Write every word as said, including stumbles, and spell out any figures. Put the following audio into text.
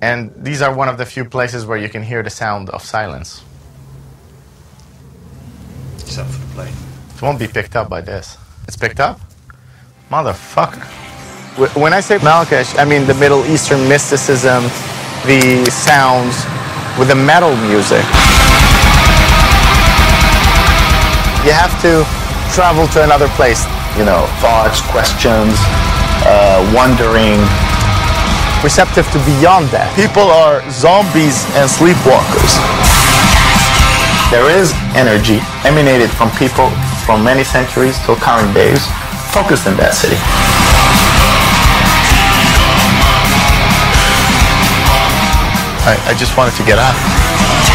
And these are one of the few places where you can hear the sound of silence. Except for the plane. It won't be picked up by this. It's picked up? Motherfucker. When I say Melechesh, I mean the Middle Eastern mysticism, the sounds with the metal music. You have to travel to another place. You know, thoughts, questions, uh, wondering. Receptive to beyond that. People are zombies and sleepwalkers. There is energy emanated from people from many centuries till current days, focused in that city. I, I just wanted to get out.